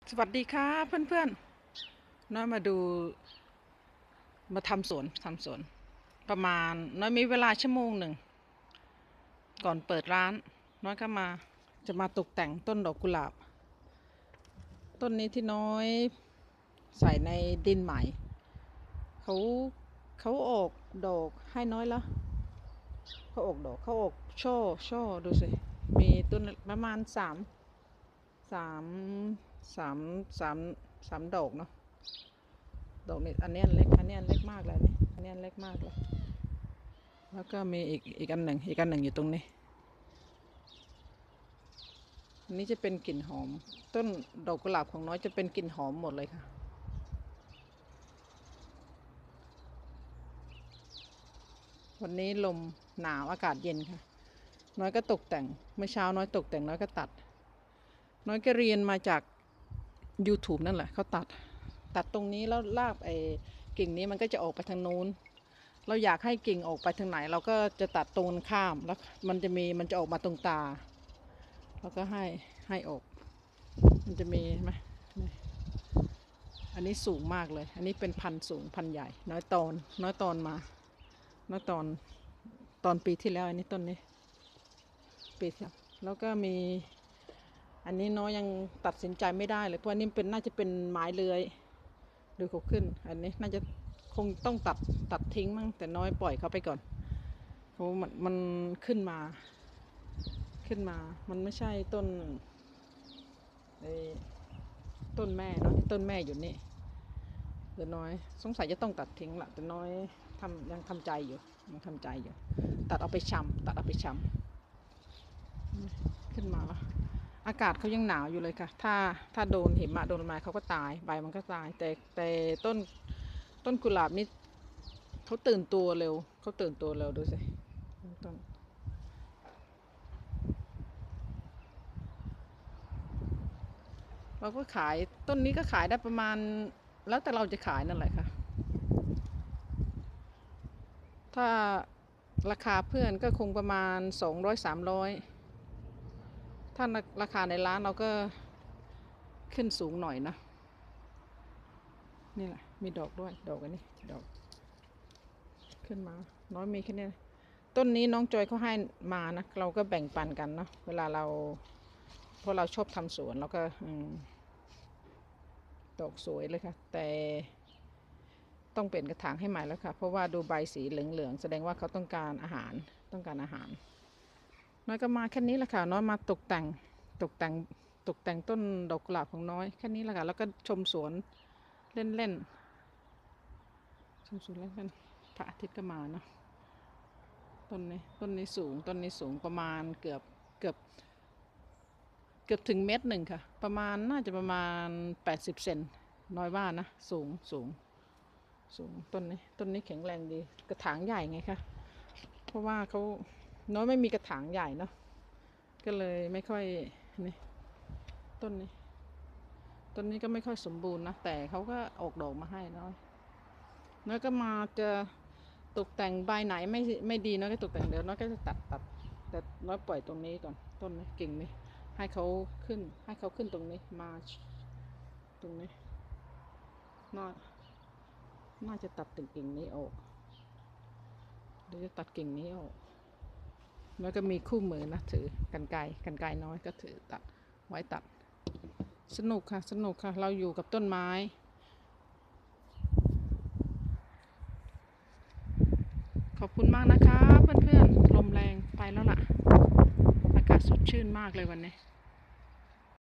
สวัสดีค่ะเพื่อนๆน้อยมาทำสวนประมาณน้อยมีเวลาชั่วโมงหนึ่งก่อนเปิดร้านน้อยก็จะมาตกแต่งต้นดอกกุหลาบต้นนี้ที่น้อยใส่ในดินใหม่เขาเขาออกดอกให้น้อยแล้วเขาออกดอกเขาออกช่อดูสิมีต้นประมาณสามสามสามสามดอกเนาะดอกนี้อันนี้อันเล็กอันนี้อันเล็กมากเลยนี่อันนี้อันเล็กมากเลยแล้วก็มีอีกอันหนึ่งอยู่ตรงนี้อันนี้จะเป็นกลิ่นหอมต้นดอกกุหลาบของน้อยจะเป็นกลิ่นหอมหมดเลยค่ะวันนี้ลมหนาวอากาศเย็นค่ะน้อยก็ตกแต่งเมื่อเช้าน้อยตกแต่งน้อยก็ตัดน้อยก็เรียนมาจาก YouTube นั่นแหละเขาตัดตรงนี้แล้วลากกิ่งนี้มันก็จะออกไปทางนู้นเราอยากให้กิ่งออกไปทางไหนเราก็จะตัดตรงข้ามแล้วมันจะออกมาตรงตาแล้วก็ให้ออกมันจะมีไหมอันนี้สูงมากเลยอันนี้เป็นพันธุ์สูงพันธุ์ใหญ่น้อยตอนตอนปีที่แล้วอันนี้ต้นนี้ปีที่แล้วก็มีอันนี้น้อยยังตัดสินใจไม่ได้เลยเพราะอันนี้น่าจะเป็นไม้เลื้อยดูเขาขึ้นอันนี้น่าจะคงต้องตัดทิ้งมั้งแต่น้อยปล่อยเขาไปก่อนเพราะมันขึ้นมามันไม่ใช่ต้นแม่เนาะต้นแม่อยู่นี่เดี๋ยวน้อยสงสัยจะต้องตัดทิ้งละแต่น้อยยังทำใจอยู่ตัดเอาไปชำขึ้นมาแล้วอากาศเขายังหนาวอยู่เลยค่ะถ้าโดนหิมะโดนไม้เขาก็ตายใบมันก็ตายแต่ต้นกุหลาบนี่เขาตื่นตัวเร็วดูสิต้นเราก็ขายต้นนี้ก็ขายได้ประมาณแล้วแต่เราจะขายนั่นแหละค่ะถ้าราคาเพื่อนก็คงประมาณ200-300ถ้าราคาในร้านเราก็ขึ้นสูงหน่อยนะนี่แหละมีดอกด้วยดอกอันนี้ดอกขึ้นมาน้อยมีแค่นี้ต้นนี้น้องจอยเขาให้มานะเราก็แบ่งปันกันเนาะเวลาเพราะเราชอบทำสวนเราก็ดอกสวยเลยค่ะแต่ต้องเปลี่ยนกระถางให้ใหม่แล้วค่ะเพราะว่าดูใบสีเหลืองๆแสดงว่าเขาต้องการอาหารน้อยก็มาแค่นี้แหละค่ะน้อยมาตกแต่งต้นดอกกุหลาบของน้อยแค่นี้แหละค่ะแล้วก็ชมสวนเล่นๆพระอาทิตย์ก็มาเนาะต้นนี้สูงประมาณเกือบถึง1 เมตรค่ะน่าจะประมาณ80 เซนน้อยว่านะสูงต้นนี้แข็งแรงดีกระถางใหญ่ไงคะเพราะว่าเขาน้อยไม่มีกระถางใหญ่เนาะก็เลยไม่ค่อยนี่ต้นนี้ก็ไม่ค่อยสมบูรณ์นะแต่เขาก็ออกดอกมาให้น้อยก็มาจะตกแต่งใบไหนไม่ดีน้อยก็ตกแต่งเดี๋ยวน้อยก็จะตัดแต่น้อยปล่อยตรงนี้ก่อนต้นนี้กิ่งนี้ให้เขาขึ้นตรงนี้มาตรงนี้น่าจะตัดกิ่งนี้ออกเดี๋ยวจะตัดกิ่งนี้ออกแล้วก็มีคู่มือนะถือกันไกรน้อยก็ถือตัดไว้ตัดสนุกค่ะเราอยู่กับต้นไม้ขอบคุณมากนะคะเพื่อนๆลมแรงไปแล้วล่ะอากาศสดชื่นมากเลยวันนี้